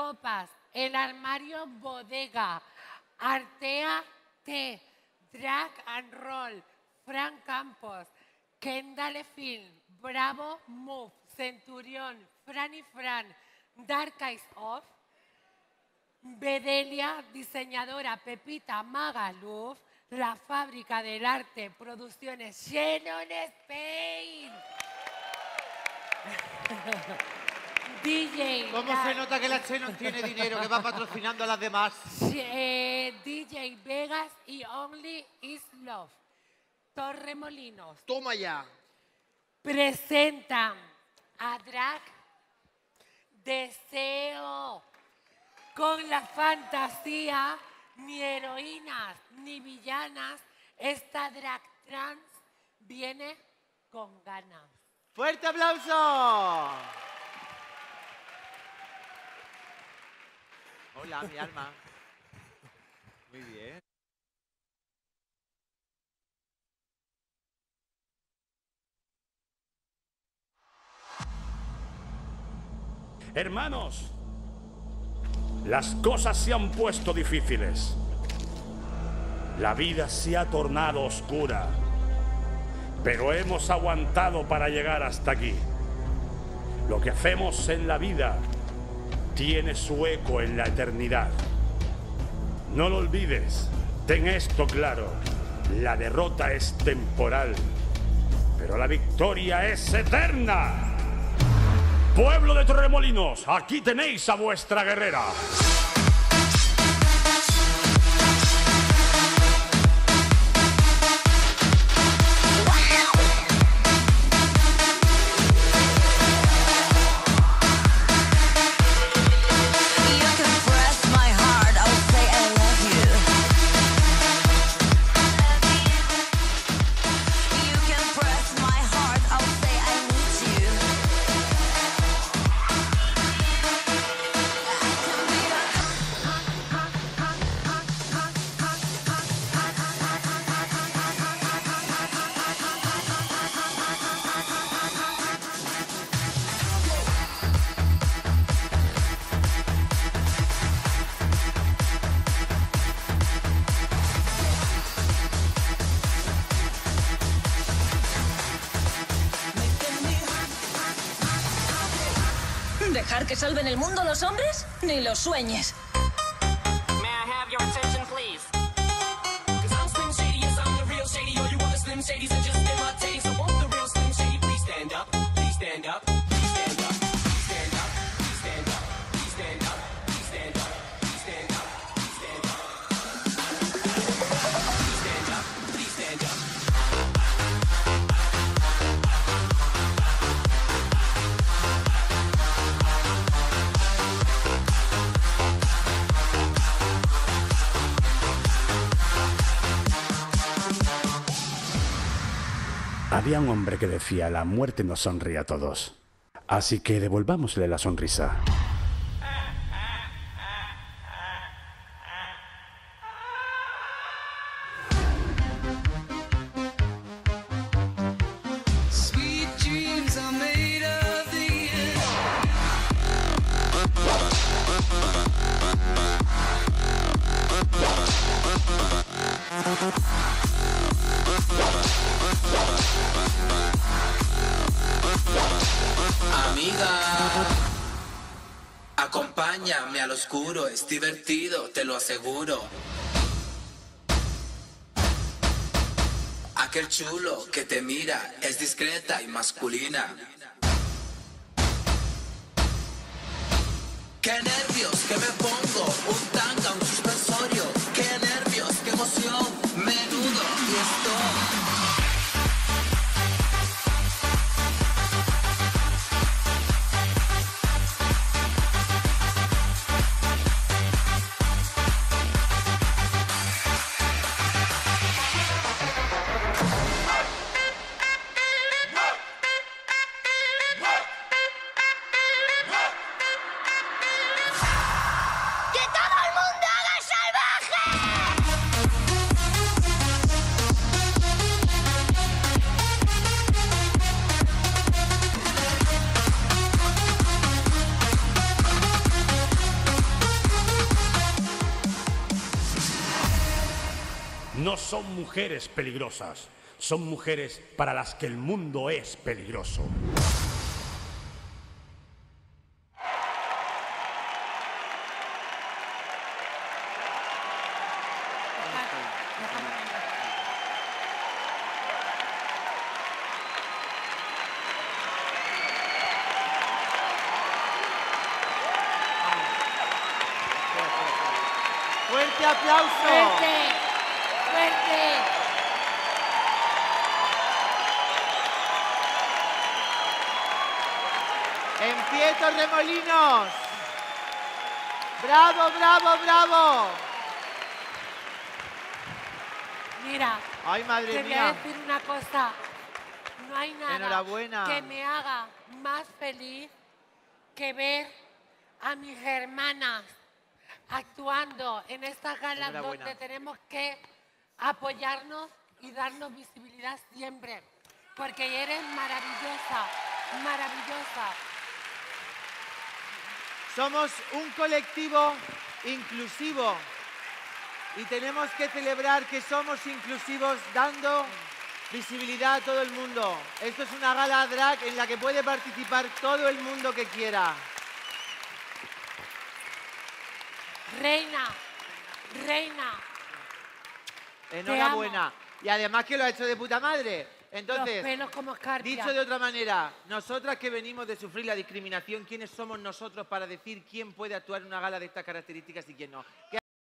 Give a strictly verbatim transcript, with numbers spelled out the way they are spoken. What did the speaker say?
Copas, El Armario Bodega, Artea T, Drag and Roll, Fran Campos, Kendall Film, Bravo Move, Centurión, Fran y Fran, Dark Eyes Off, Bedelia, diseñadora Pepita Magaluf, La Fábrica del Arte, Producciones Shannon Spain. D J. ¿Cómo la... se nota que la Shannon tiene dinero, que va patrocinando a las demás? Eh, D J Vegas y Only Is Love. Torremolinos. Toma ya. Presentan a Drag Deseo. Con la fantasía, ni heroínas ni villanas, esta drag trans viene con ganas. ¡Fuerte aplauso! Hola, mi alma. Muy bien. Hermanos, las cosas se han puesto difíciles. La vida se ha tornado oscura. Pero hemos aguantado para llegar hasta aquí. Lo que hacemos en la vida tiene su eco en la eternidad. No lo olvides, ten esto claro. La derrota es temporal, pero la victoria es eterna. Pueblo de Torremolinos, aquí tenéis a vuestra guerrera. ¿Dejar que salven el mundo los hombres? Ni lo sueñes. May I have your attention, please? 'Cause I'm Slim Shady, yes, I'm the real Shady. All you other Slim Shadys are just imitating. So won't the real Slim Shady please stand up? Please stand up. Please stand up. Please stand up. Please stand up. Please stand up. Please stand up. Please stand up. Please stand up. Please stand up. Please stand up. Había un hombre que decía, la muerte nos sonríe a todos. Así que devolvámosle la sonrisa. Amiga, acompáñame al oscuro, es divertido, te lo aseguro. Aquel chulo que te mira es discreta y masculina. Qué nervios que me pongo, un tanga, un suspensorio. Qué nervios, qué emoción, menudo y esto. no son mujeres peligrosas, son mujeres para las que el mundo es peligroso. ¡Fuerte aplauso! ¡Fuerte! ¡Fuerte! ¡En pie, Torremolinos! ¡Bravo, bravo, bravo! Mira, ¡Ay, madre te voy mía! a decir una cosa. No hay nada Enhorabuena. que me haga más feliz que ver a mis hermanas actuando en estas galas Enhorabuena. donde tenemos que apoyarnos y darnos visibilidad siempre. Porque eres maravillosa, maravillosa. Somos un colectivo inclusivo y tenemos que celebrar que somos inclusivos dando visibilidad a todo el mundo. Esto es una gala drag en la que puede participar todo el mundo que quiera. Reina, reina. Enhorabuena. Y además que lo ha hecho de puta madre. Los Entonces, pelos como escarpia. dicho de otra manera, nosotras que venimos de sufrir la discriminación, ¿quiénes somos nosotros para decir quién puede actuar en una gala de estas características y quién no? ¿Qué